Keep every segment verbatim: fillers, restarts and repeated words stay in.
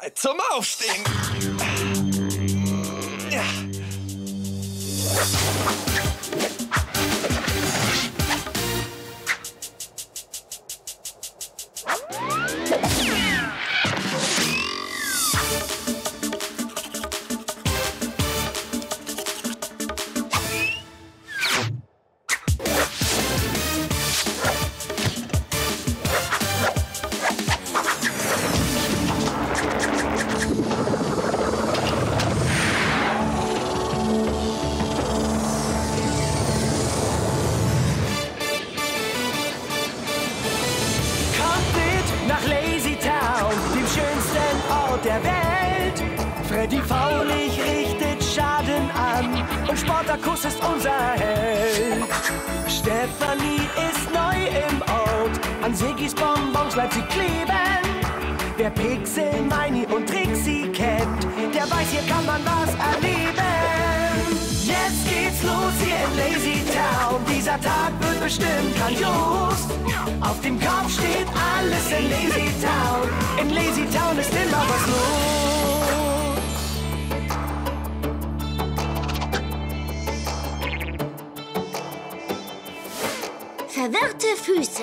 Zeit zum Aufstehen. Ja. Der Welt. Freddy Faulig richtet Schaden an und Sportacus ist unser Held. Stefanie ist neu im Ort, an Sigis Bonbons bleibt sie kleben. Wer Pixel, Meini und Trixie kennt, der weiß, hier kann man was erleben. Jetzt geht's los hier in Lazy Town, dieser Tag wird bestimmt grandios. Auf dem Kopf steht alles in Lazy Town, in Lazy Town ist immer was los. Verwirrte Füße.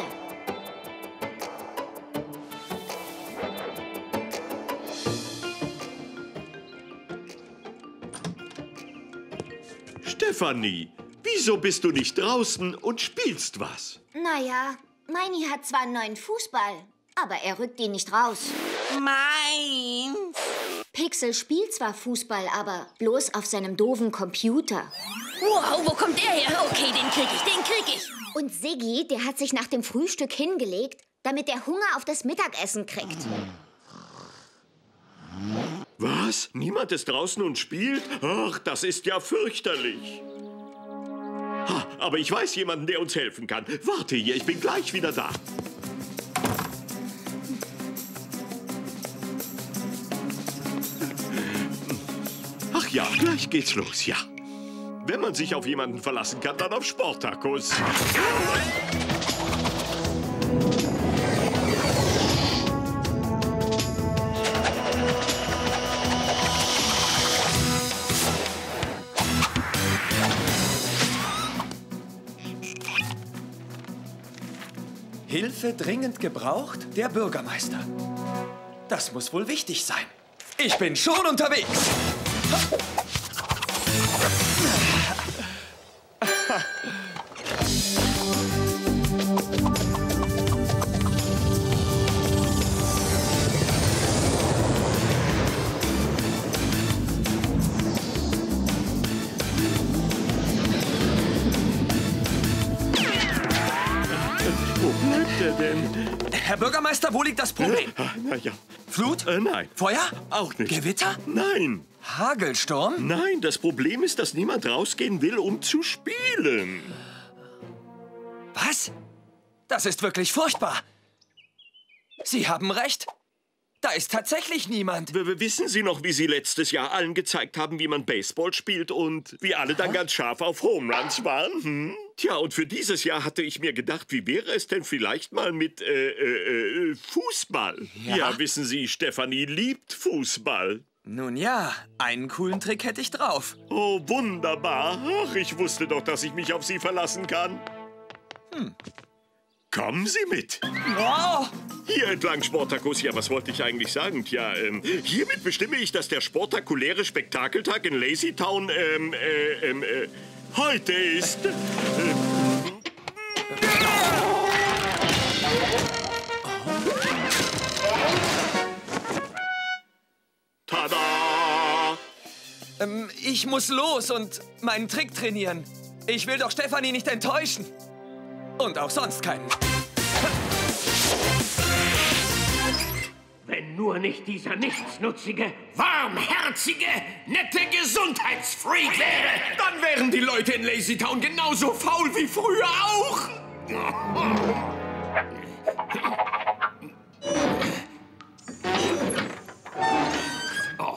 Stefanie, wieso bist du nicht draußen und spielst was? Naja, Meini hat zwar einen neuen Fußball, aber er rückt ihn nicht raus. Meins. Pixel spielt zwar Fußball, aber bloß auf seinem doofen Computer. Wow, wo kommt der her? Okay, den krieg ich, den krieg ich. Und Siggi, der hat sich nach dem Frühstück hingelegt, damit er Hunger auf das Mittagessen kriegt. Was? Niemand ist draußen und spielt? Ach, das ist ja fürchterlich. Ha, aber ich weiß jemanden, der uns helfen kann. Warte hier, ich bin gleich wieder da. Ach ja, gleich geht's los, ja. Wenn man sich auf jemanden verlassen kann, dann auf Sportacus. Hilfe dringend gebraucht? Der Bürgermeister. Das muss wohl wichtig sein. Ich bin schon unterwegs. Wo bleibt er denn? Herr Bürgermeister, wo liegt das Problem? Äh, na ja. Flut? Äh, nein. Feuer? Auch nicht. Gewitter? Nein. Hagelsturm? Nein, das Problem ist, dass niemand rausgehen will, um zu spielen. Was? Das ist wirklich furchtbar. Sie haben recht. Da ist tatsächlich niemand. W wissen Sie noch, wie Sie letztes Jahr allen gezeigt haben, wie man Baseball spielt und wie alle dann ganz scharf auf Home Runs waren? Hm? Tja, und für dieses Jahr hatte ich mir gedacht, wie wäre es denn vielleicht mal mit äh, äh, äh, Fußball? Ja? Ja, wissen Sie, Stefanie liebt Fußball. Nun ja, einen coolen Trick hätte ich drauf. Oh, wunderbar. Ach, ich wusste doch, dass ich mich auf Sie verlassen kann. Hm. Kommen Sie mit. Oh. Hier entlang, Sportacus. Ja, was wollte ich eigentlich sagen? Tja, ähm, hiermit bestimme ich, dass der spektakuläre Spektakeltag in Lazy Town, ähm, äh, ähm, äh, heute ist. Äh, Tada! Ähm, ich muss los und meinen Trick trainieren. Ich will doch Stefanie nicht enttäuschen. Und auch sonst keinen. Wenn nur nicht dieser nichtsnutzige, warmherzige, nette Gesundheitsfreak wäre, dann wären die Leute in Lazy Town genauso faul wie früher auch. Oh.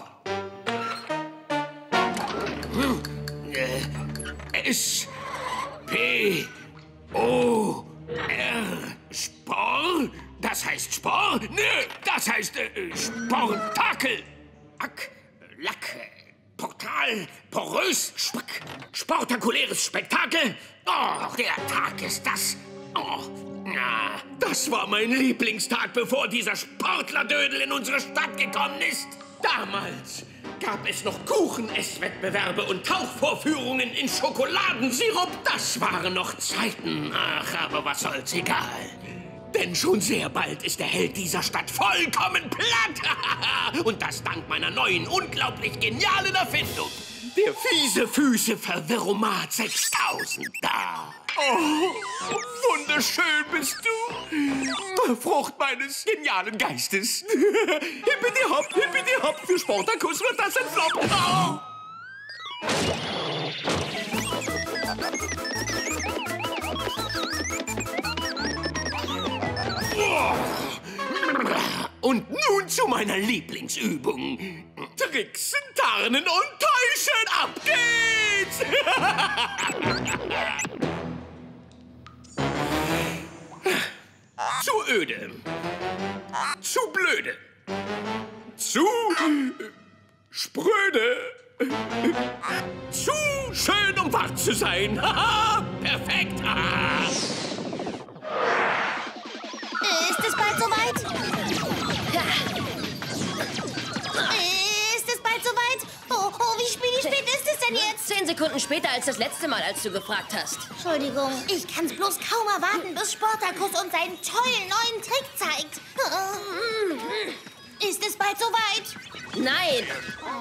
S P O R Spor, das das heißt Sport? Nö, das heißt äh, Sportakel. Ack, Lack, Portal, porös, Spack, sportakuläres Spektakel. Oh, der Tag ist das. Oh, na, das war mein Lieblingstag, bevor dieser Sportlerdödel in unsere Stadt gekommen ist. Damals gab es noch Kuchen-Esswettbewerbe und Tauchvorführungen in Schokoladensirup. Das waren noch Zeiten. Ach, aber was soll's, egal. Denn schon sehr bald ist der Held dieser Stadt vollkommen platt. Und das dank meiner neuen, unglaublich genialen Erfindung. Der fiese Füße-Verwirromat sechstausend. Da. Oh, wunderschön bist du. Frucht meines genialen Geistes. Hippidi hopp, hippidi hopp. Für Sportakus wird das ein Flop. Oh. Und nun zu meiner Lieblingsübung. Tricksen, tarnen und täuschen. Ab geht's! Zu öde. Zu blöde. Zu äh, spröde. Zu schön, um wahr zu sein. Haha, perfekt. Ah. Ist es bald soweit? Ist es bald soweit? Oh, oh, wie spät, wie spät ist es denn jetzt? Zehn Sekunden später als das letzte Mal, als du gefragt hast. Entschuldigung, ich kann's bloß kaum erwarten, bis Sportakus uns seinen tollen neuen Trick zeigt. Ist es bald soweit? Nein.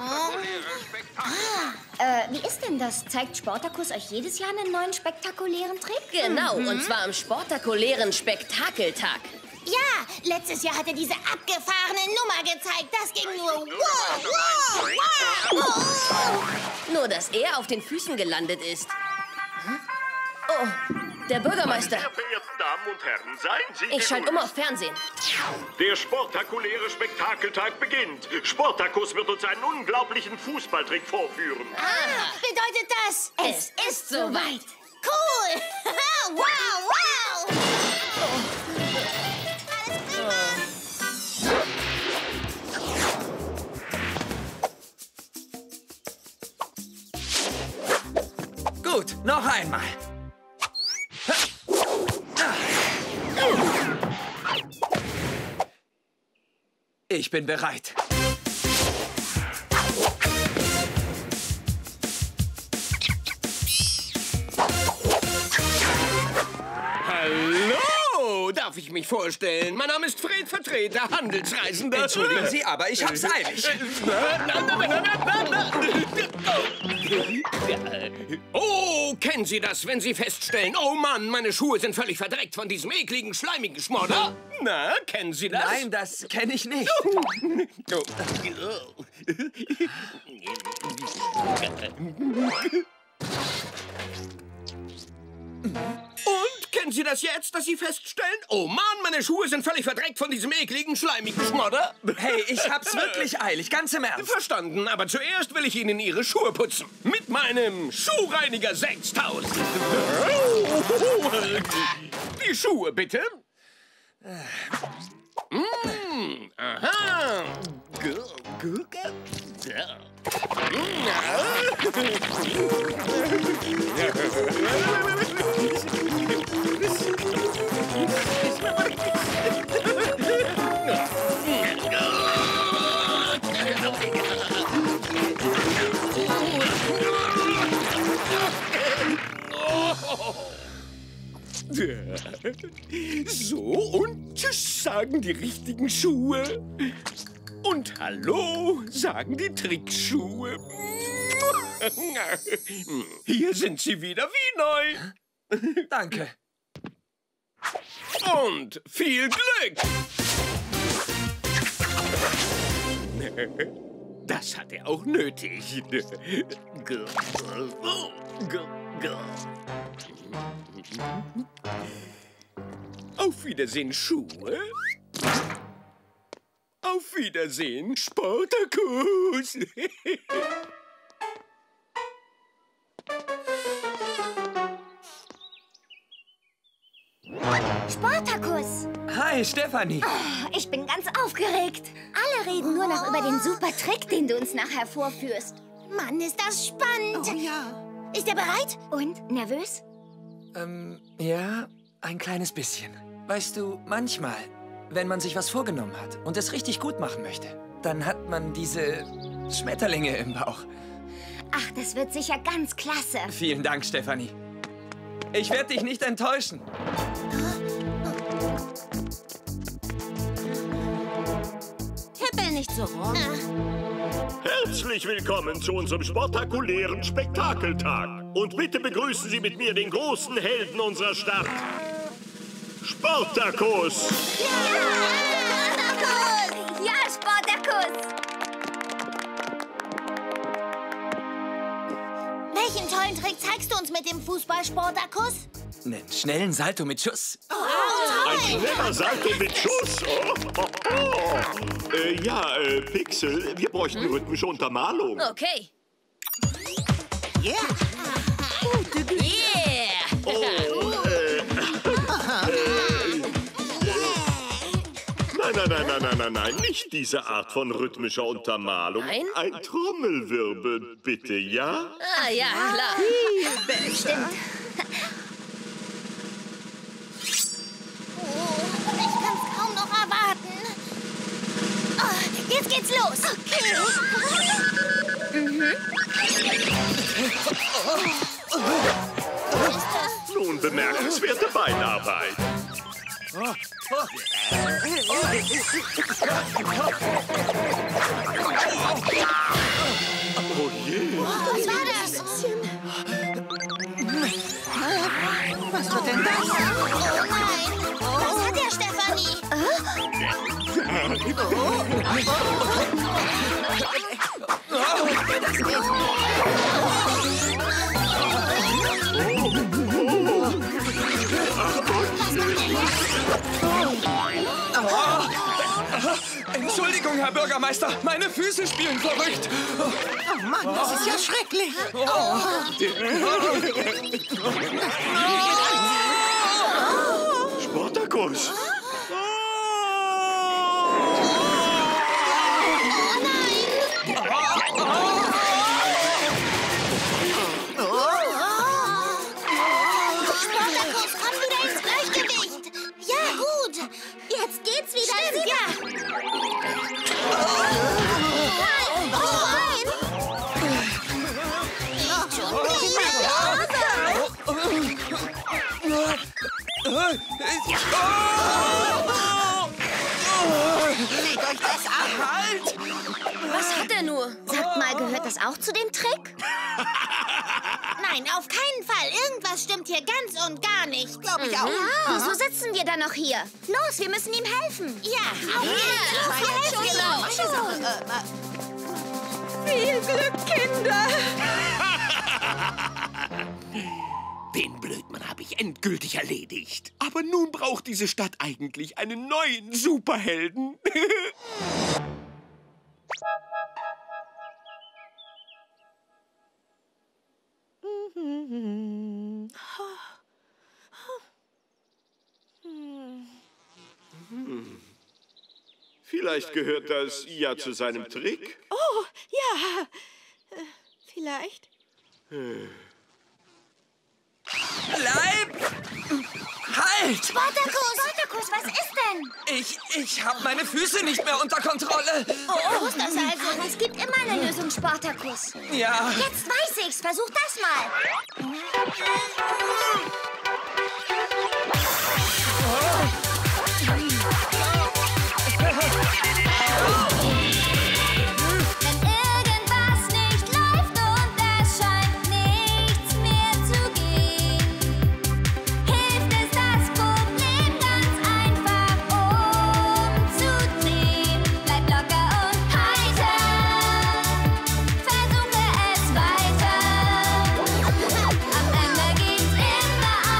Äh, wie ist denn das? Zeigt Sportakus euch jedes Jahr einen neuen spektakulären Trick? Genau, mhm. Und zwar am spektakulären Spektakeltag. Ja, letztes Jahr hat er diese abgefahrene Nummer gezeigt. Das ging nur wow, wow, wow, wow. Nur, dass er auf den Füßen gelandet ist. Oh, der Bürgermeister. Meine sehr verehrten Damen und Herren, seien Sie Ich schalte um auf Fernsehen. Der spektakuläre Spektakeltag beginnt. Sportakus wird uns einen unglaublichen Fußballtrick vorführen. Ah, bedeutet das? Es ist soweit. Cool! Wow, wow! Gut, noch einmal. Ich bin bereit. Hallo, darf ich mich vorstellen? Mein Name ist Fred Vertreter, Handelsreisender. Entschuldigen Sie, aber ich hab's eilig. Oh, kennen Sie das, wenn Sie feststellen, oh Mann, meine Schuhe sind völlig verdreckt von diesem ekligen, schleimigen Schmodder? Na, kennen Sie das? Nein, das kenne ich nicht. Und kennen Sie das jetzt, dass Sie feststellen, oh Mann, meine Schuhe sind völlig verdreckt von diesem ekligen, schleimigen Schmodder? Hey, ich hab's wirklich eilig, ganz im Ernst. Verstanden, aber zuerst will ich Ihnen Ihre Schuhe putzen. Mit meinem Schuhreiniger sechstausend. Die Schuhe, bitte. Mmh, aha. So, und tschüss sagen die richtigen Schuhe. Und hallo sagen die Trickschuhe. Hier sind sie wieder wie neu. Danke. Und viel Glück. Das hat er auch nötig. Auf Wiedersehen, Schuhe. Auf Wiedersehen, Sportakus. What? Spartacus! Hi, Stefanie. Oh, ich bin ganz aufgeregt. Alle reden nur noch über den super Trick, den du uns nachher vorführst. Mann, ist das spannend. Oh ja. Ist er bereit? Und? Nervös? Ähm, ja, ein kleines bisschen. Weißt du, manchmal, wenn man sich was vorgenommen hat und es richtig gut machen möchte, dann hat man diese Schmetterlinge im Bauch. Ach, das wird sicher ganz klasse. Vielen Dank, Stefanie. Ich werde dich nicht enttäuschen. Hippel nicht so rum. Herzlich willkommen zu unserem spektakulären Spektakeltag. Und bitte begrüßen Sie mit mir den großen Helden unserer Stadt, Spartacus. Ja, Spartacus! Welchen tollen Trick zeigst du uns mit dem Fußball, Spartacus? Einen schnellen Salto mit Schuss. Ein schneller Salto mit Schuss. Oh, oh, oh. Äh, ja, äh, Pixel, wir bräuchten hm? rhythmische Untermalung. Okay. Yeah. Gute Güte. Yeah. Oh, äh, äh, nein, nein, nein, nein, nein, nein, nein, nicht diese Art von rhythmischer Untermalung. Nein? Ein Trommelwirbel, bitte, ja? Ah, ja, klar. Stimmt. Ich kann's kaum noch erwarten. Oh, jetzt geht's los. Okay. Mhm. Nun bemerkenswerte Beinarbeit. Oh, oh. Oh je. Was war das? Was wird denn das? Oh nein. Was hat der, Stefanie? Entschuldigung, Herr Bürgermeister, meine Füße spielen verrückt. Oh Mann, das ist ja schrecklich. Spartacus. Spartacus, komm wieder ins Gleichgewicht. Ja, gut. Jetzt geht's wieder. Stimmt, ja. Nein, oh nein. Nicht schon Legt euch das ab. Halt! Was hat er nur? Sagt mal, gehört das auch zu dem Trick? Nein, auf keinen Fall. Irgendwas stimmt hier ganz und gar nicht. Glaube ich auch. Ja, wieso sitzen wir dann noch hier? Los, wir müssen ihm helfen. Ja, auf Ja, jeden Fall. genau. Viel Glück, Kinder. Den Blödmann habe ich endgültig erledigt. Aber nun braucht diese Stadt eigentlich einen neuen Superhelden. Vielleicht gehört das ja zu seinem Trick. Oh, ja. Äh, vielleicht. Bleib! Halt! Spartacus! Spartacus, was ist denn? Ich, ich habe meine Füße nicht mehr unter Kontrolle. Oh, ist das also? Aber es gibt immer eine Lösung, Spartacus. Ja. Jetzt weiß ich's. Versuch das mal. Wenn irgendwas nicht läuft und es scheint nichts mehr zu gehen, hilft es, das Problem ganz einfach umzudrehen. Bleib locker und heiter, versuche es weiter. Am Ende geht's immer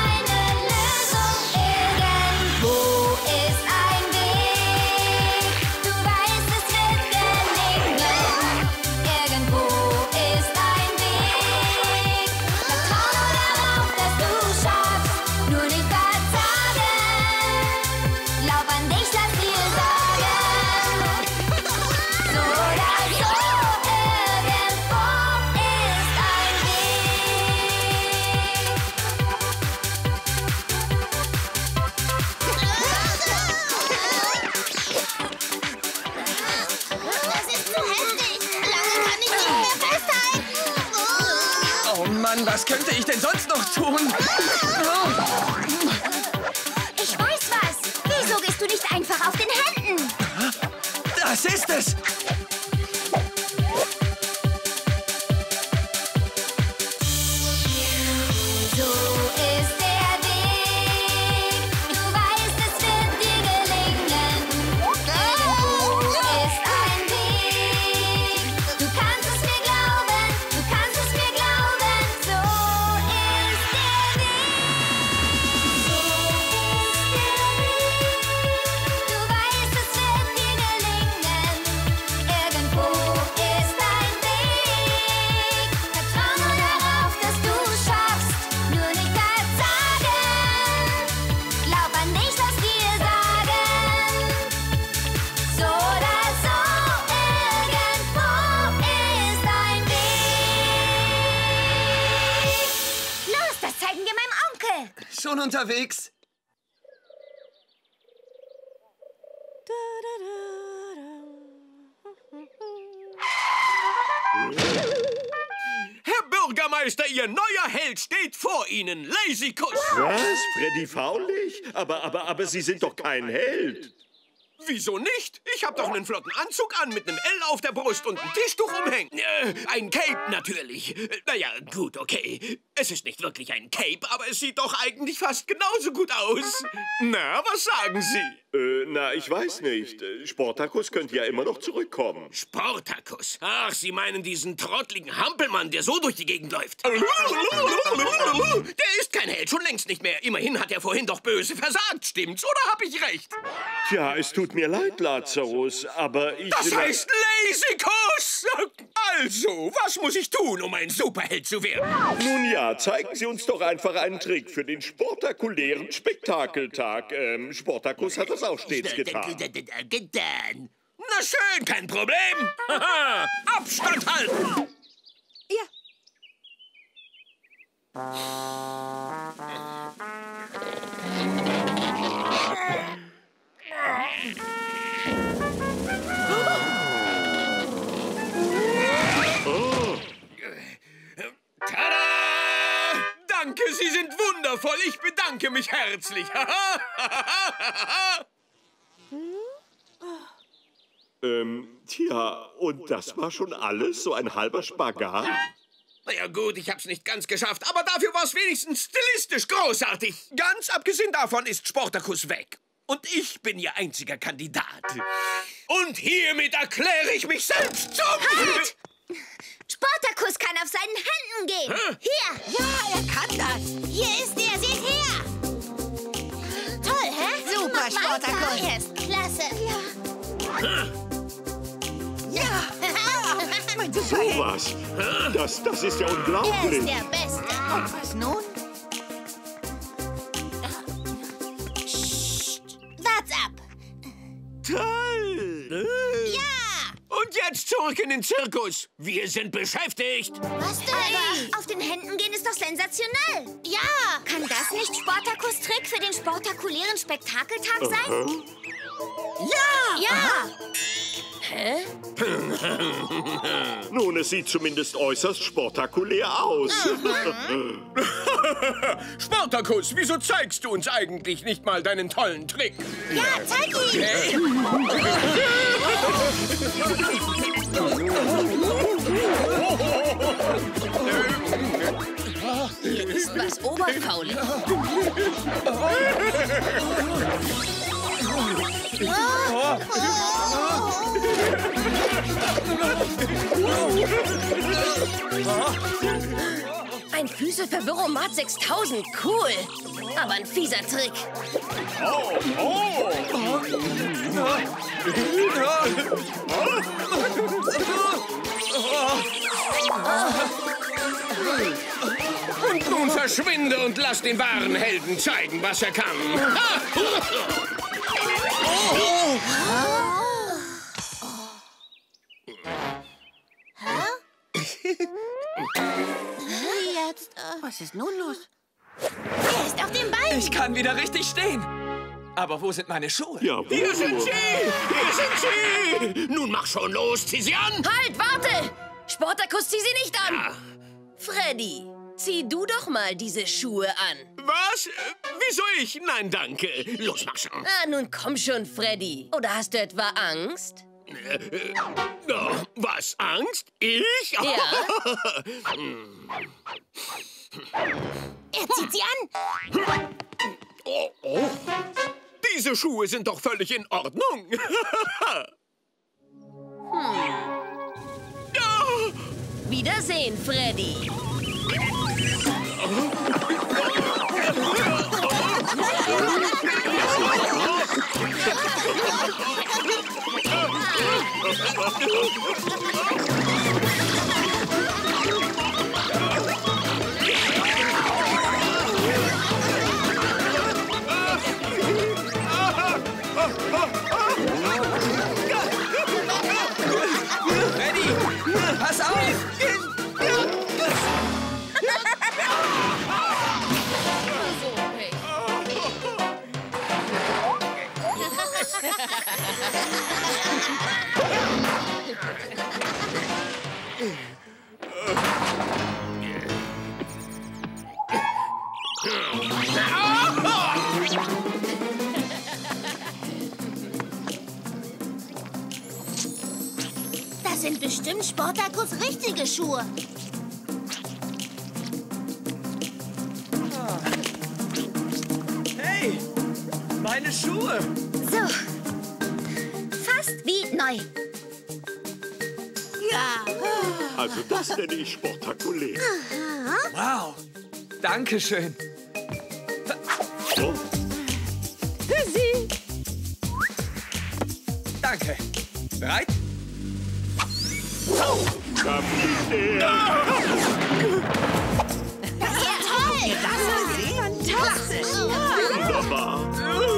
Oh Mann, was könnte ich denn sonst noch tun? Ich weiß was. Wieso gehst du nicht einfach auf den Händen? Das ist es! So ist der Weg. Du weißt, es wird dir gelingen. Irgendwo ist ein Weg. Du kannst es mir glauben, du kannst es mir glauben. So ist der Weg. So ist der Weg. Du weißt, es wird dir gelingen. Irgendwo ist ein Weg. Vertrau nur darauf, dass du schaffst. Nur nicht verzagen. Glaub an dich, was wir sagen. So oder so, irgendwo ist ein Weg. Los, das zeigen wir meinem Onkel. Schon unterwegs? Herr Bürgermeister, Ihr neuer Held steht vor Ihnen. Lazykuss. Was? Freddy Faulig? Aber, aber, aber Sie sind doch kein Held. Wieso nicht? Ich hab doch einen flotten Anzug an mit einem L auf der Brust und ein Tischtuch umhängen. Äh, ein Cape natürlich. Äh, naja, gut, okay. Es ist nicht wirklich ein Cape, aber es sieht doch eigentlich fast genauso gut aus. Na, was sagen Sie? Äh, na, ich weiß nicht. Äh, Sportacus könnte ja immer noch zurückkommen. Sportacus? Ach, Sie meinen diesen trottligen Hampelmann, der so durch die Gegend läuft. Der ist kein Held, schon längst nicht mehr. Immerhin hat er vorhin doch böse versagt, stimmt's? Oder hab ich recht? Tja, es tut mir leid, Lazarus, aber ich... Das heißt Lazykuss! Also, was muss ich tun, um ein Superheld zu werden? Nun ja, zeigen Sie uns doch einfach einen Trick für den spektakulären Spektakeltag. Ähm, Sportacus hat das auch stets getan. Getan. Na schön, kein Problem. Haha, Abstand halten. Ja. Tada! Danke, Sie sind wundervoll. Ich bedanke mich herzlich. ähm, tja, und das war schon alles? So ein halber Spagat? Na ja gut, ich hab's nicht ganz geschafft, aber dafür war's wenigstens stilistisch großartig. Ganz abgesehen davon ist Sportacus weg. Und ich bin Ihr einziger Kandidat. Und hiermit erkläre ich mich selbst zum... Halt! Sportacus kann auf seinen Händen gehen. Hä? Hier. Ja, er kann das. Hier ist er, seht her. Toll, hä? Super, Mach weiter. Sportacus. Er ist klasse. Ja. Mein Superheld. Sowas. Das, das ist ja Er unglaublich. ist der Beste. Und was nun? Wart's ab. Toll! Ja. Und jetzt zurück in den Zirkus. Wir sind beschäftigt. Was denn? Aber auf den Händen gehen ist doch sensationell. Ja. Kann das nicht Sportacus Trick für den spektakulären Spektakeltag sein? Ja. Ja. Nun, es sieht zumindest äußerst spektakulär aus. Sportacus, wieso zeigst du uns eigentlich nicht mal deinen tollen Trick? Ja, zeig ihn. Hey. Hier ist was oberfaulig. Ein Füßeverwirromat sechstausend, cool. Aber ein fieser Trick. Und nun verschwinde und lass den wahren Helden zeigen, was er kann. Wie jetzt? Was ist nun los? Er ist auf dem Bein. Ich kann wieder richtig stehen. Aber wo sind meine Schuhe? Ja, Hier sind sie! Hier sind sie! Nun mach schon los, zieh sie an! Halt, warte! Sportacus, zieh sie nicht an! Freddy, zieh du doch mal diese Schuhe an. Was? Äh, Wieso ich? Nein, danke. Los, mach schon. Ah, nun komm schon, Freddy. Oder hast du etwa Angst? Äh, äh, oh, was? Angst? Ich? Ja. Er zieht sie an. Oh, oh. Diese Schuhe sind doch völlig in Ordnung. Hm. Oh. Wiedersehen, Freddy. Freddy, pass auf! Das sind bestimmt Sportacus richtige Schuhe. Hey, meine Schuhe! So, fast wie neu. Ja. Also das nenne ich spektakulär. Wow, danke schön. Oh, Für Sie. Danke. Bereit? da fliegt er. Das ist ja toll. Das ist fantastisch. Wunderbar.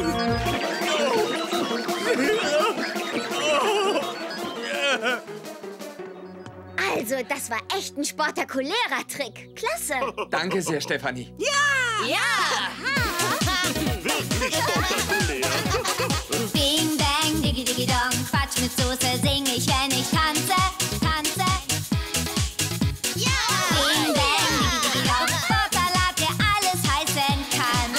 Also, das war echt ein spektakulärer Trick. Klasse. Danke sehr, Stefanie. Ja! Wirklich spektakulär. Bing, bang, diggi, diggi, dong. Quatsch mit Soße sing ich, wenn ich tanze, tanze. Ja. Bing, bang, diggi, diggi, dong. Sportsalat, der alles heißen kann.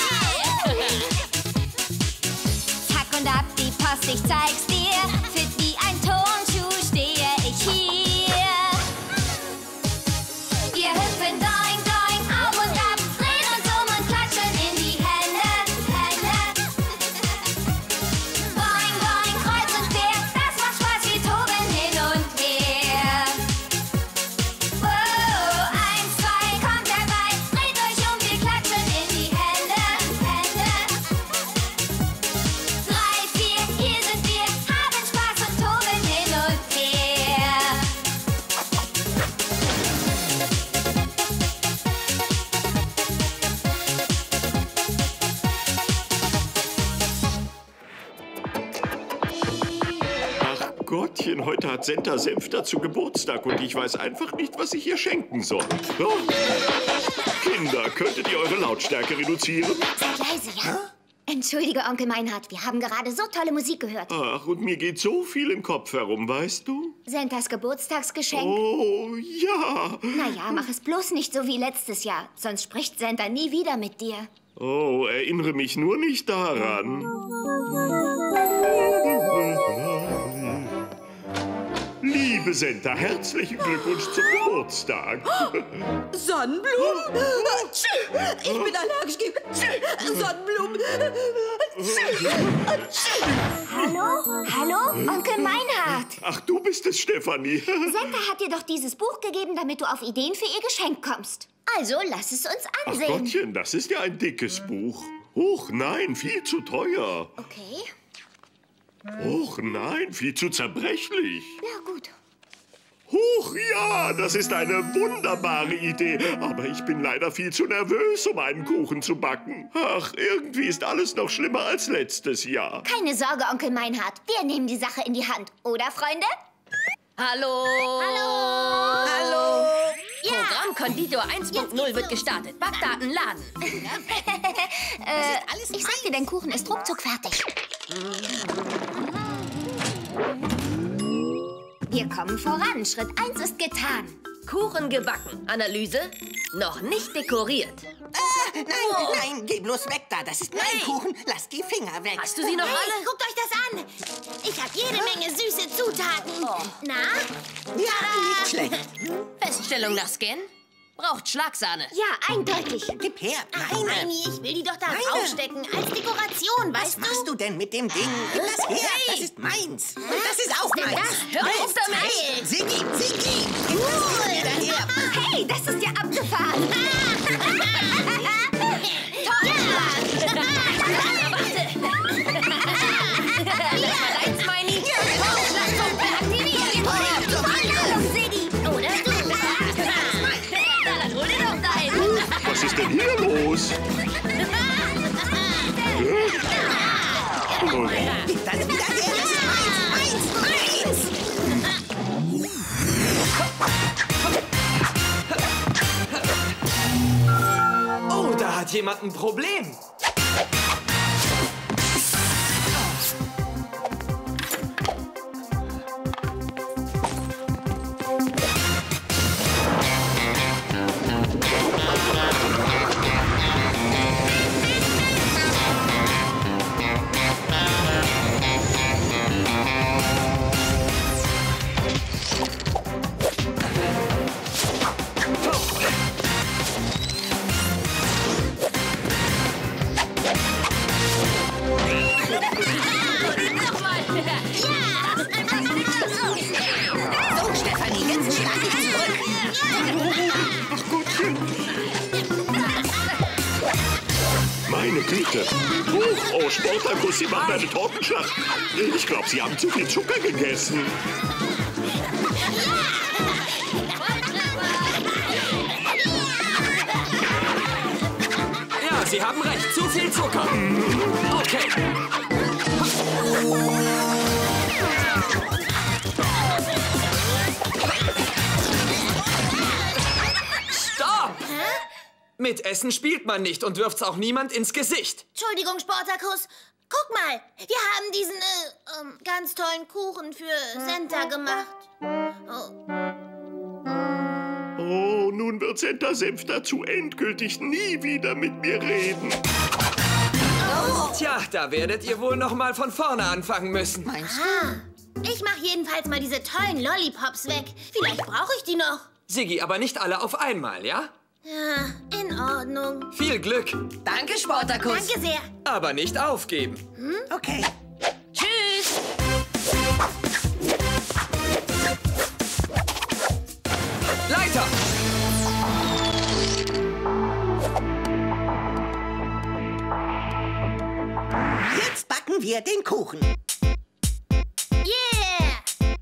Zack und ab die Post, ich zeig's dir. Fit wie ein Turnschuh stehe ich hier. Wir hüpfen doing, doing, auf und ab, drehen uns um und klatschen in die Hände, Hände. Boing, boing, kreuz und quer, das macht Spaß, wir toben hin und her. Wow, eins, zwei, kommt dabei, dreht euch um, wir klatschen in die Hände, Hände. Drei, vier, hier sind wir, haben Spaß und toben hin und her. Ach Gottchen, heute hat Senta Senf dazu Geburtstag und ich weiß einfach nicht, was ich ihr schenken soll. Oh. Kinder, könntet ihr eure Lautstärke reduzieren? Seid leise, ja? Entschuldige, Onkel Meinhard, wir haben gerade so tolle Musik gehört. Ach, und mir geht so viel im Kopf herum, weißt du? Sentas Geburtstagsgeschenk. Oh, ja. Naja, mach es bloß nicht so wie letztes Jahr, sonst spricht Senta nie wieder mit dir. Oh, erinnere mich nur nicht daran. Liebe Senta, herzlichen Glückwunsch zum Geburtstag. Sonnenblumen? Ich bin allergisch gegen Sonnenblumen. Hallo? Hallo? Onkel Meinhard. Ach, du bist es, Stefanie. Senta hat dir doch dieses Buch gegeben, damit du auf Ideen für ihr Geschenk kommst. Also lass es uns Ach ansehen. Gottchen, das ist ja ein dickes Buch. Huch, nein, viel zu teuer. Okay, Huch, nein, viel zu zerbrechlich. ja gut. Huch, ja, das ist eine wunderbare Idee. Aber ich bin leider viel zu nervös, um einen Kuchen zu backen. Ach, irgendwie ist alles noch schlimmer als letztes Jahr. Keine Sorge, Onkel Meinhard. Wir nehmen die Sache in die Hand. Oder, Freunde? Hallo? Hallo? Hallo? Ja. Programm Konditor eins Punkt null wird gestartet. Backdaten laden. Äh, ich sag dir, dein Kuchen ist ruckzuck fertig. Wir kommen voran. Schritt eins ist getan. Kuchen gebacken. Analyse? Noch nicht dekoriert. Ah, nein, oh. nein, geh bloß weg da. Das ist mein hey. Kuchen. Lass die Finger weg. Hast du sie noch hey, alle? Guckt euch das an. Ich habe jede Menge süße Zutaten. Oh. Na? Ja, nicht schlecht. Feststellung nach Scan? Braucht Schlagsahne. Ja, eindeutig. Gib her, Ach, meine. Heini, ich will die doch da meine. draufstecken. Als Dekoration, weißt Was du? Was machst du denn mit dem Ding? Gib das her. Hey. Das ist meins. Und das ist auch meins. Das? Hör auf damit. Sigi, Sigi. Gib das wieder her. Hey, das ist ja abgefahren. Ja. Warte. Verleit's, Meini. Schlagpunkt aktiviert. Sigi. Oder du. Dann hol dir doch dein. Was ist denn hier los? Gib das wieder her. Das ist meins, meins, meins. Oh, da hat jemand ein Problem. So, Stefanie, jetzt schlag ich zurück. Meine Güte. Huch, oh, Sportakus, Sie machen eine Tortenschlacht. Ich glaube, Sie haben zu viel Zucker gegessen. Ja, Sie haben recht. Zu viel Zucker. Okay. Stopp! Mit Essen spielt man nicht und wirft's auch niemand ins Gesicht. Entschuldigung, Sportakus. Guck mal, wir haben diesen äh, ähm, ganz tollen Kuchen für Santa gemacht. Oh. Oh, nun wird Senta Senf dazu endgültig nie wieder mit mir reden. Tja, da werdet ihr wohl noch mal von vorne anfangen müssen. Meinst Ah, ich mach jedenfalls mal diese tollen Lollipops weg. Vielleicht brauche ich die noch. Siggi, aber nicht alle auf einmal, ja? Ja, in Ordnung. Viel Glück, Danke, Sportakus. Danke sehr. aber nicht aufgeben. Okay. Tschüss. Leiter! Jetzt backen wir den Kuchen. Yeah!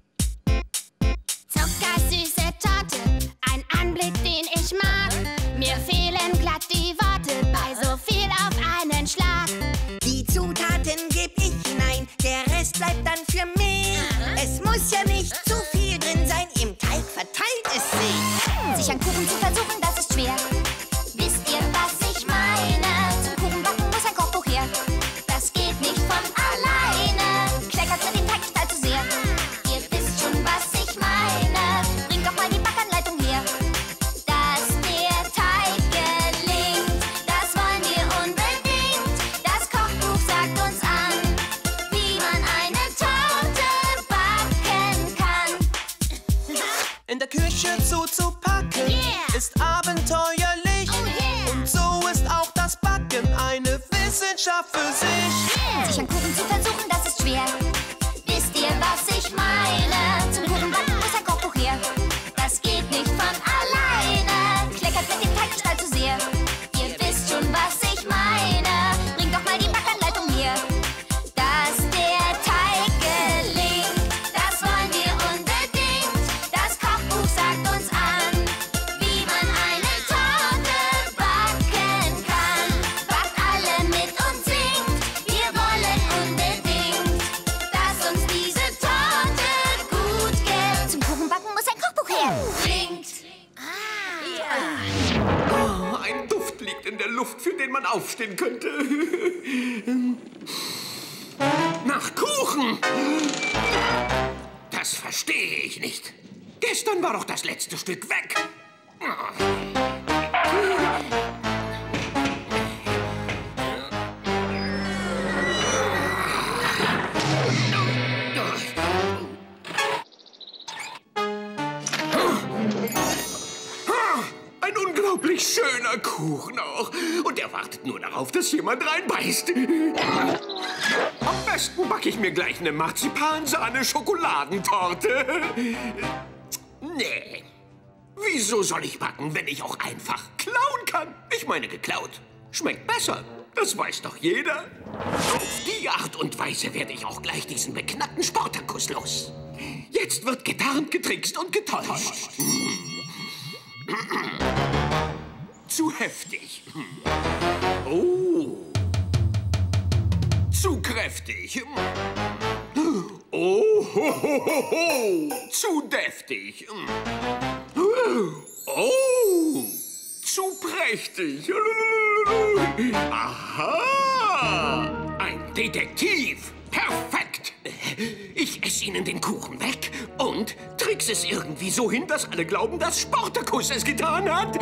Zuckersüße Torte, ein Anblick, den ich mag. Mir fehlen glatt die Worte bei so viel auf einen Schlag. Die Zutaten geb ich hinein, der Rest bleibt dann für mich. Es muss ja nicht zu viel drin sein, im Teig verteilt es sich. Sich an Kuchen zu versuchen, das ist schwer. Wisst ihr, was ich meine? Zum Kuchenbacken muss ein Kochbuch her. Das geht nicht von alleine. Kleckert mit dem Teig nicht allzu sehr. Ihr wisst schon, was ich meine. Bringt doch mal die Backanleitung her. Dass der Teig gelingt, das wollen wir unbedingt. Das Kochbuch sagt uns an, wie man eine Torte backen kann. In der Küche zuzupacken Yeah. ist abenteuerlich. Oh yeah. Und so ist auch das Backen eine Wissenschaft für sich. Sich an Kuchen zu versuchen, das ist schwer. Wisst ihr, was ich meine? Zum Kuchenbacken muss ein Kochbuch her. Das geht nicht von alleine. Kleckert mit dem Teig nicht allzu sehr. Ihr wisst schon, was ich meine. Bringt doch mal die Backanleitung her. Dass der Teig gelingt, das wollen wir unbedingt. Das Kochbuch sagt uns an, wie man eine Torte backen kann. Backt alle mit und singt, wir wollen unbedingt, dass uns diese Torte gut geht. Zum Kuchenbacken muss ein Kochbuch her. Klingt. Oh, ein Duft liegt in der Luft, für den man aufstehen könnte. Nach Kuchen! Das verstehe ich nicht. Gestern war doch das letzte Stück weg. Ein unglaublich schöner Kuchen auch. Und er wartet nur darauf, dass jemand reinbeißt. Am besten backe ich mir gleich eine Marzipansahne-Schokoladentorte. Nee. Wieso soll ich backen, wenn ich auch einfach klauen kann? Ich meine, geklaut schmeckt besser. Das weiß doch jeder. Auf die Art und Weise werde ich auch gleich diesen beknackten Sportakus los. Jetzt wird getarnt, getrickst und getäuscht. Zu heftig. Oh. Zu kräftig. Oh, ho, ho, ho, ho. Zu deftig. Oh, zu prächtig. Aha, ein Detektiv. Perfekt. Ich esse Ihnen den Kuchen weg und trickse es irgendwie so hin, dass alle glauben, dass Sportakus es getan hat.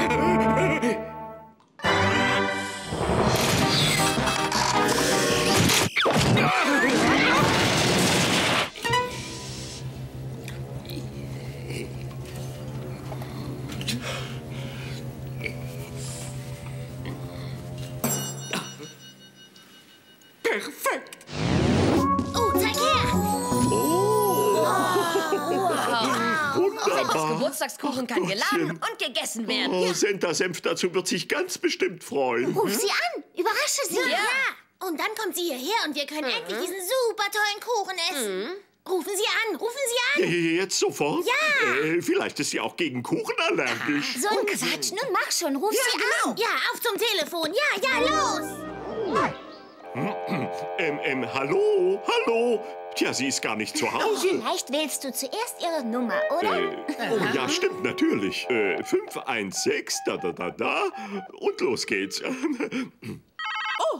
Perfekt. Oh, zeig her. Senders Geburtstagskuchen kann geladen und gegessen werden. Oh, Senta Senf dazu wird sich ganz bestimmt freuen. Ruf sie an. Überrasche sie. Ja. ja. Und dann kommt sie hierher und wir können mhm. endlich diesen super tollen Kuchen essen. Mhm. Rufen Sie an, rufen Sie an. Jetzt sofort? Ja. Äh, vielleicht ist sie auch gegen Kuchen allergisch. So ein Quatsch. Nun mach schon, ruf ja, sie genau. an. Ja, auf zum Telefon. Ja, ja, los. ähm, ähm, hallo, hallo. Tja, sie ist gar nicht zu Hause. Vielleicht wählst du zuerst ihre Nummer, oder? Äh, oh ja, stimmt, natürlich. Äh, fünf eins sechs, da, da, da, da. Und los geht's. Oh.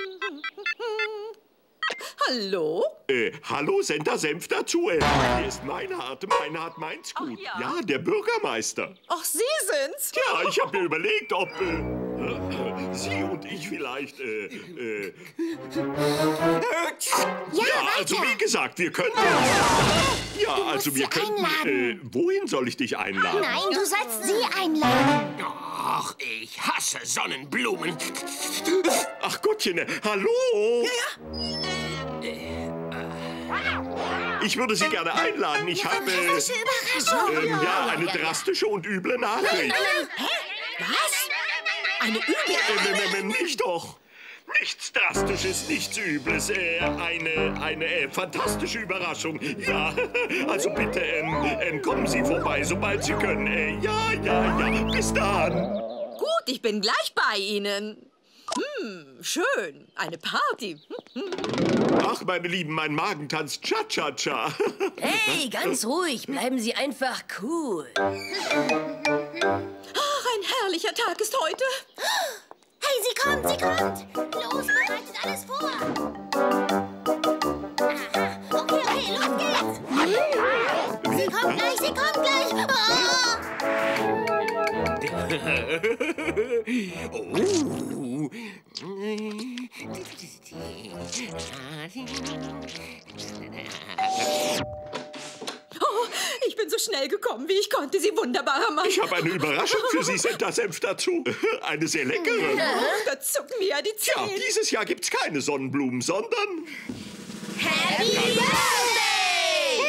Hallo? Äh, hallo, Senta Senf dazu. Äh, hier ist Meinhard. Meinhard meint's gut. Ach, ja. ja, der Bürgermeister. Ach, Sie sind's? Ja, ich habe mir überlegt, ob äh, äh, Sie und ich vielleicht, äh, äh, ja, ja, also wie gesagt, wir können, ja, Du also musst wir sie könnten, äh, einladen. wohin soll ich dich einladen? Nein, du sollst sie einladen. Ach, ich hasse Sonnenblumen. Ach Gottchen, äh, hallo? Ja, ja. Ich würde Sie gerne einladen. Ich habe, äh, Fantastische Überraschung. ähm, ja, eine drastische und üble Nachricht. Was? Eine üble? Äh, äh, äh, nicht doch. Nichts Drastisches, nichts Übles. Äh, eine, eine äh, fantastische Überraschung. Ja, also bitte, ähm, ähm, kommen Sie vorbei, sobald Sie können. Äh, ja, ja, ja, bis dann. Gut, ich bin gleich bei Ihnen. Hm, schön. Eine Party. Ach, meine Lieben, mein Magen tanzt Cha-Cha-Cha. Hey, ganz ruhig. Bleiben Sie einfach cool. Ach, ein herrlicher Tag ist heute. Hey, sie kommt, sie kommt. Los, bereitet alles vor. Aha, okay, okay, los geht's. Sie kommt gleich, sie kommt gleich. Oh. Oh, ich bin so schnell gekommen, wie ich konnte. Sie wunderbarer Mann. Ich habe eine Überraschung für Sie, Senta Senf dazu. Eine sehr leckere. Oh, da zucken mir ja die Tja, Zähne. dieses Jahr gibt's keine Sonnenblumen, sondern... Happy Birthday!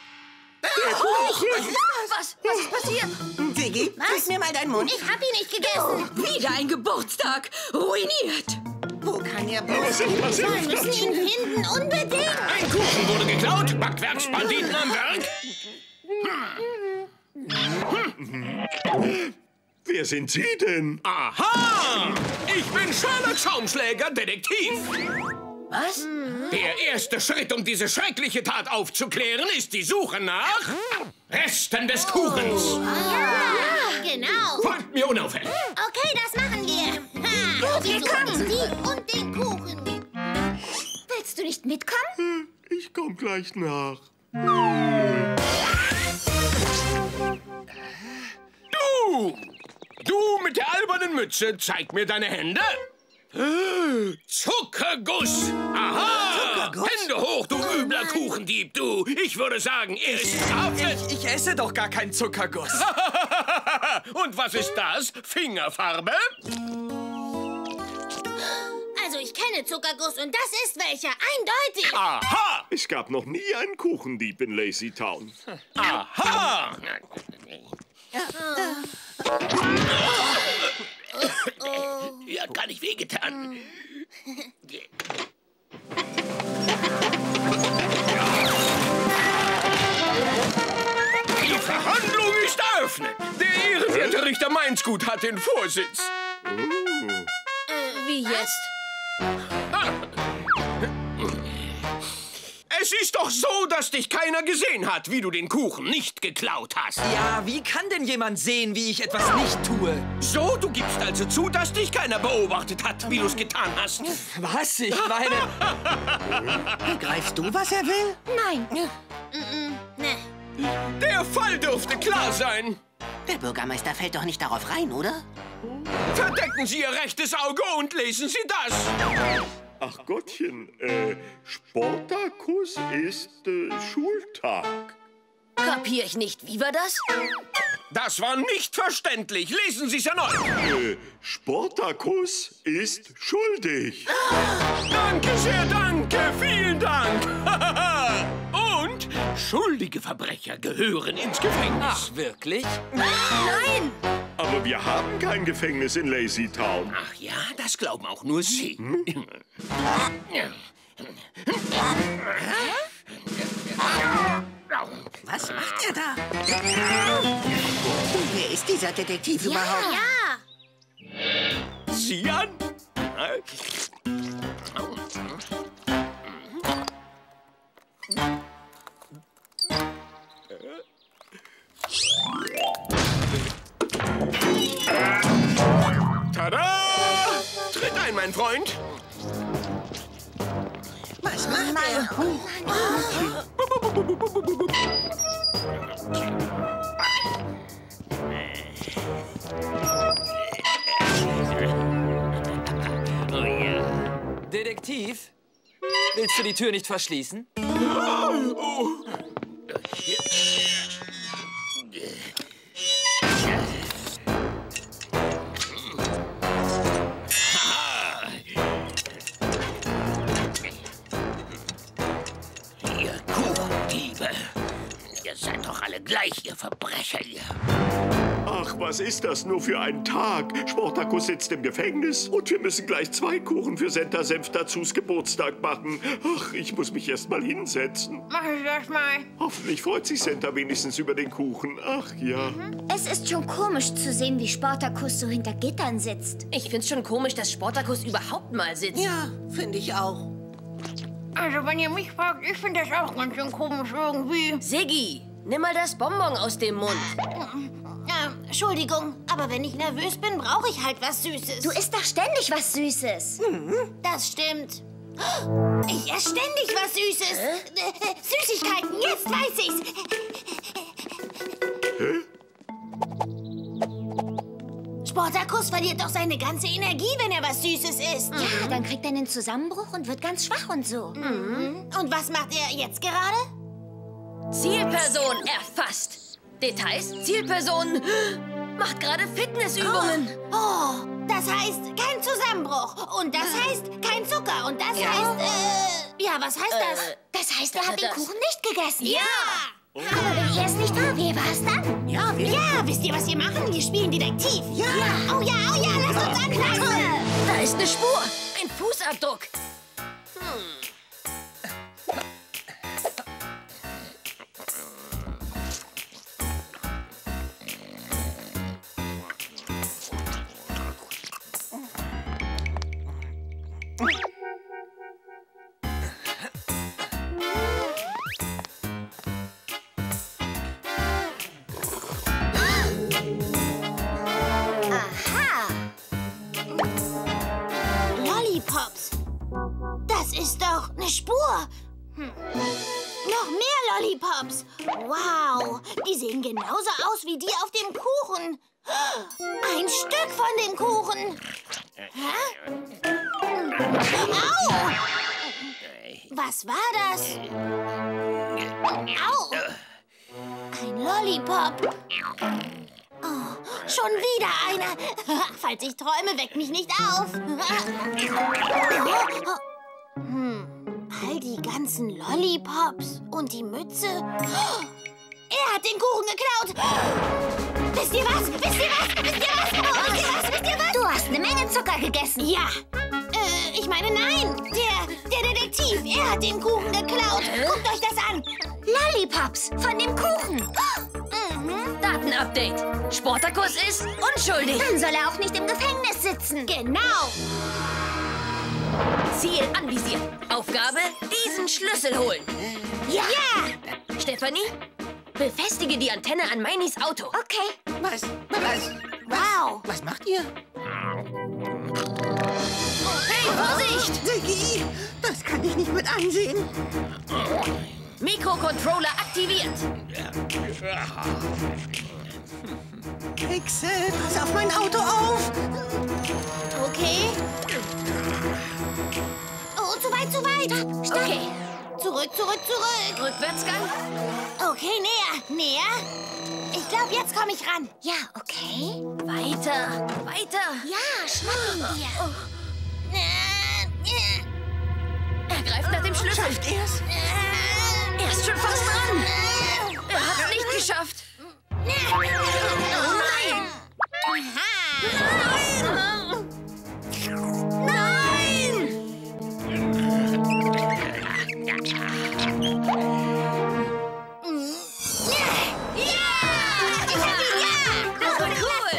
Was? Was ist passiert? Siggi, gib mir mal deinen Mund. Ich hab ihn nicht gegessen. Wieder ein Geburtstag. Ruiniert. Wo kann er Aber bloß Senta Wir Senf müssen dazu. ihn finden, unbedingt. Ein Kuchen wurde geklaut. Backwerksbanditen am Werk. Wer sind Sie denn? Aha! Ich bin Sherlock Schaumschläger, Detektiv. Was? Der erste Schritt, um diese schreckliche Tat aufzuklären, ist die Suche nach Resten des Kuchens. Ja, genau. Folgt mir unaufhörlich. Okay, das machen wir. Ha, wir suchen die und den Kuchen. Willst du nicht mitkommen? Ich komm gleich nach. Du! Du mit der albernen Mütze, zeig mir deine Hände. Zuckerguss! Aha! Zuckerguss? Hände hoch, du übler Kuchendieb, du! Ich würde sagen, er ist verhaftet. Ich, ich esse doch gar keinen Zuckerguss. Und was ist das? Fingerfarbe? Also ich kenne Zuckerguss und das ist welcher, eindeutig. Aha! Es gab noch nie einen Kuchendieb in Lazy Town. Aha! Ja, gar nicht wehgetan. Die Verhandlung ist eröffnet. Der ehrenwerte Richter Meinsgut hat den Vorsitz. Wie jetzt? Es ist doch so, dass dich keiner gesehen hat, wie du den Kuchen nicht geklaut hast. Ja, wie kann denn jemand sehen, wie ich etwas nicht tue? So, du gibst also zu, dass dich keiner beobachtet hat, wie du es getan hast. Was? Ich meine... Begreifst du, was er will? Nein. Mm-mm, ne. Der Fall dürfte klar sein. Der Bürgermeister fällt doch nicht darauf rein, oder? Verdecken Sie Ihr rechtes Auge und lesen Sie das. Ach Gottchen, äh, Sportakus ist äh, Schultag. Kapier ich nicht. Wie war das? Das war nicht verständlich. Lesen Sie es erneut. Äh, Sportakus ist schuldig. Danke, sehr danke. Vielen Dank. Und schuldige Verbrecher gehören ins Gefängnis. Ach, wirklich? Nein! Aber wir haben kein Gefängnis in Lazy Town. Ach ja, das glauben auch nur Sie. Hm? Was macht er da? Wer ist dieser Detektiv überhaupt? Ja. Sieh an. Tada! Tritt ein, mein Freund. Was macht er? Detektiv, willst du die Tür nicht verschließen? Oh. Ihr Kuchendiebe. Ihr seid doch alle gleich, ihr Verbrecher, ihr. Ach, was ist das nur für ein Tag? Sportakus sitzt im Gefängnis und wir müssen gleich zwei Kuchen für Senta Senf dazus Geburtstag machen. Ach, ich muss mich erst mal hinsetzen. Mach ich das mal. Hoffentlich freut sich Senta wenigstens über den Kuchen. Ach ja. Es ist schon komisch zu sehen, wie Sportakus so hinter Gittern sitzt. Ich find's schon komisch, dass Sportakus überhaupt mal sitzt. Ja, finde ich auch. Also, wenn ihr mich fragt, ich finde das auch ganz schön komisch irgendwie. Siggi, nimm mal das Bonbon aus dem Mund. Ja, Entschuldigung, aber wenn ich nervös bin, brauche ich halt was Süßes. Du isst doch ständig was Süßes. Das stimmt. Ich esse ständig was Süßes. Äh? Süßigkeiten, jetzt weiß ich's. Hä? Sportakus verliert doch seine ganze Energie, wenn er was Süßes isst. Ja, dann kriegt er einen Zusammenbruch und wird ganz schwach und so. Mhm. Und was macht er jetzt gerade? Zielperson erfasst. Details, Zielperson macht gerade Fitnessübungen. Oh, oh, das heißt kein Zusammenbruch. Und das heißt kein Zucker. Und das Ja. heißt, äh, ja, was heißt das? Äh, Das heißt, er Das hat den hat das- Kuchen nicht gegessen. Ja! Aber wenn er es nicht war, wie war es dann? Ja, wir... Ja, wisst ihr, was wir machen? Wir spielen Detektiv. Ja. Oh ja, oh ja, lass uns anfangen. Da ist eine Spur, ein Fußabdruck. Aha. Lollipops. Das ist doch eine Spur. Hm. Noch mehr Lollipops. Wow, die sehen genauso aus wie die auf dem Kuchen. Ein Stück von dem Kuchen. Hä? Au! Was war das? Au! Ein Lollipop. Oh, schon wieder einer. Falls ich träume, weck mich nicht auf. Hm, all die ganzen Lollipops und die Mütze. Er hat den Kuchen geklaut. Wisst ihr was? Wisst ihr was? Wisst ihr was? Oh, wisst ihr was? Wisst ihr was? Du hast eine Menge Zucker gegessen. Ja. Äh, ich meine, nein. Der, der Detektiv, er hat den Kuchen geklaut. Guckt euch das an. Lollipops von dem Kuchen. Mhm. Datenupdate. Sportacus ist unschuldig. Dann soll er auch nicht im Gefängnis sitzen. Genau. Ziel anvisiert. Aufgabe, diesen Schlüssel holen. Ja. ja. Stefanie, befestige die Antenne an Meinis Auto. Okay. Was? Was? Wow. Was macht ihr? Hey, Vorsicht! Siggi, das kann ich nicht mit ansehen. Mikrocontroller aktiviert. Hexe, pass auf mein Auto auf. Okay. Oh, zu weit, zu weit. Stopp. Okay. Zurück, zurück, zurück. Rückwärtsgang. Okay, näher, näher. Ich glaube, jetzt komme ich ran. Ja, okay. Weiter, weiter. Ja, schnapp ihn dir. Oh. Äh, äh, Er greift nach dem Schlüssel. Schafft er's? äh, Er ist schon fast dran. Er hat es nicht geschafft. Oh nein! Nein! Ja! Ich hab ihn, ja! Das war cool.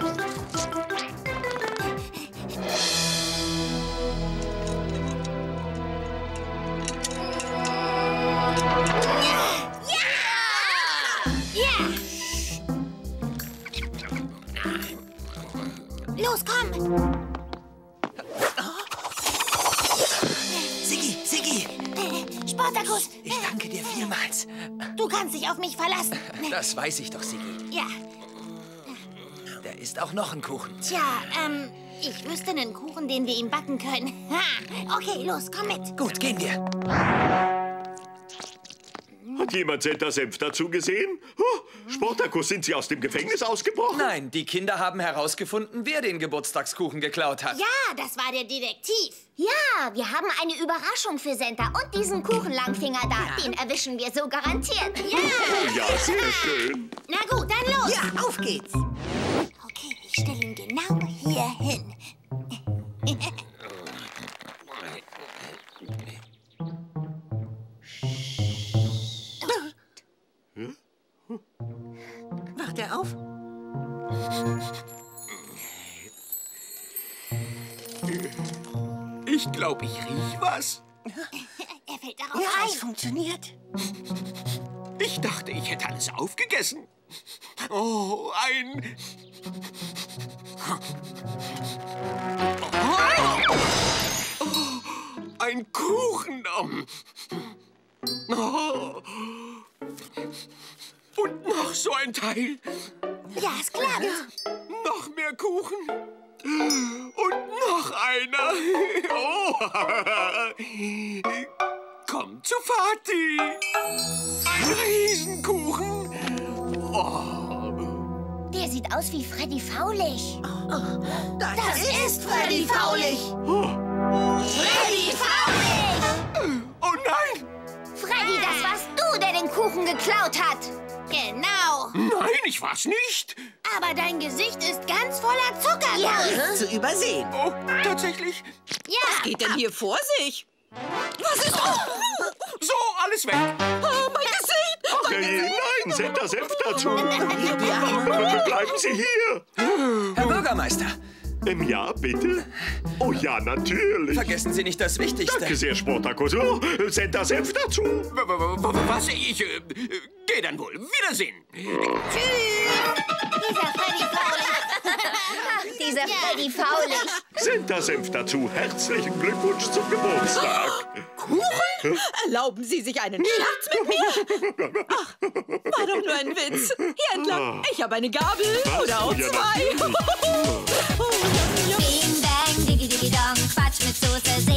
Ja! Los, komm! Siggi, Siggi, Äh, Sportacus, ich danke dir vielmals. du kannst dich auf mich verlassen. Das weiß ich doch, Siggi. Ja, Da ist auch noch ein Kuchen. tja, ähm, ich wüsste einen Kuchen, den wir ihm backen können. Ha, okay, los, komm mit. Gut, gehen wir. Hat jemand Senta Senf dazu gesehen? Oh, Sportacus, sind Sie aus dem Gefängnis ausgebrochen? Nein, die Kinder haben herausgefunden, wer den Geburtstagskuchen geklaut hat. Ja, das war der Detektiv. Ja, wir haben eine Überraschung für Senta und diesen Kuchenlangfinger da. Den erwischen wir so garantiert. Ja! Oh ja, sehr schön. Na gut, dann los. Ja, auf geht's. Okay, ich stelle ihn genau hier hin. Wacht er auf? Ich glaube, ich riech was. Er fällt darauf Ja, es ein. funktioniert. Ich dachte, ich hätte alles aufgegessen. Oh, ein... Oh, ein Kuchen. Oh. Und noch so ein Teil. Ja, es klappt. Noch mehr Kuchen. Und noch einer. Oh. Komm zu Vati. Ein Riesenkuchen. Oh. Der sieht aus wie Freddy Faulig. Das, Das ist Freddy Faulig. Freddy Faulig! Oh nein. Freddy, das warst du, der den Kuchen geklaut hat. Genau. Nein, ich war's nicht. Aber dein Gesicht ist ganz voller Zucker. Nicht zu übersehen. Oh, tatsächlich. Ja. Geht denn hier vor sich? Was ist das? So, alles weg. Oh, mein Gesicht! Ach, hey, nein, Senta Senf dazu. Bleiben Sie hier. Herr Bürgermeister, Ähm, ja, bitte? Oh ja, natürlich. vergessen Sie nicht das Wichtigste. Danke sehr, Sportacus. Oh, Senta Senf dazu. W- w- w- Was? Ich äh, gehe dann wohl. Wiedersehen. Dieser Freddy Faulig. Ach, dieser Freddy Faulig. Senta Senf dazu. Herzlichen Glückwunsch zum Geburtstag. Kuchen? Erlauben Sie sich einen Scherz mit mir? Ach, war doch nur ein Witz. Hier entlang. Ich habe eine Gabel. Was? Oder auch Ja, zwei. Bing, bang, diggi, diggi, dong, Quatsch mit Soße,